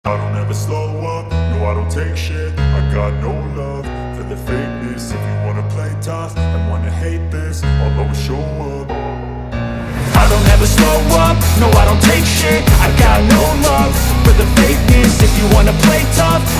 I don't ever slow up, no I don't take shit. I got no love for the fakeness. If you wanna play tough and wanna hate this, I'll always show up. I don't ever slow up, no I don't take shit. I got no love for the fakeness. If you wanna play tough